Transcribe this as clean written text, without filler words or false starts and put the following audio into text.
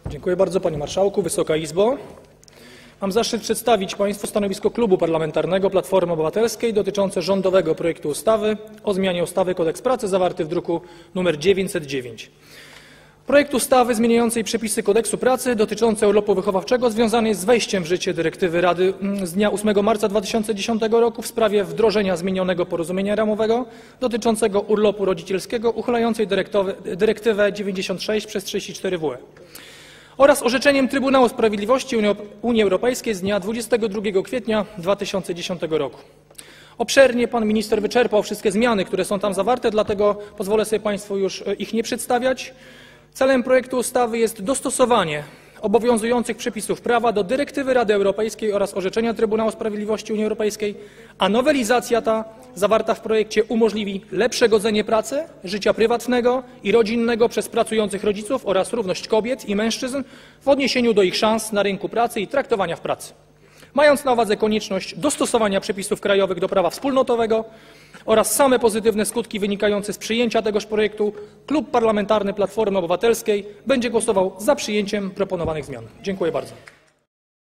Dziękuję bardzo, panie marszałku. Wysoka Izbo. Mam zaszczyt przedstawić państwu stanowisko Klubu Parlamentarnego Platformy Obywatelskiej dotyczące rządowego projektu ustawy o zmianie ustawy Kodeks pracy zawarty w druku nr 909. Projekt ustawy zmieniającej przepisy Kodeksu pracy dotyczące urlopu wychowawczego związany jest z wejściem w życie dyrektywy Rady z dnia 8 marca 2010 roku w sprawie wdrożenia zmienionego porozumienia ramowego dotyczącego urlopu rodzicielskiego uchylającej dyrektywę 96/34/WE oraz orzeczeniem Trybunału Sprawiedliwości Unii Europejskiej z dnia 22 kwietnia 2010 roku. Obszernie pan minister wyczerpał wszystkie zmiany, które są tam zawarte, dlatego pozwolę sobie państwu już ich nie przedstawiać. Celem projektu ustawy jest dostosowanie obowiązujących przepisów prawa do dyrektywy Rady Europejskiej oraz orzeczenia Trybunału Sprawiedliwości Unii Europejskiej, a nowelizacja ta zawarta w projekcie umożliwi lepsze godzenie pracy, życia prywatnego i rodzinnego przez pracujących rodziców oraz równość kobiet i mężczyzn w odniesieniu do ich szans na rynku pracy i traktowania w pracy. Mając na uwadze konieczność dostosowania przepisów krajowych do prawa wspólnotowego oraz same pozytywne skutki wynikające z przyjęcia tegoż projektu, Klub Parlamentarny Platformy Obywatelskiej będzie głosował za przyjęciem proponowanych zmian. Dziękuję bardzo.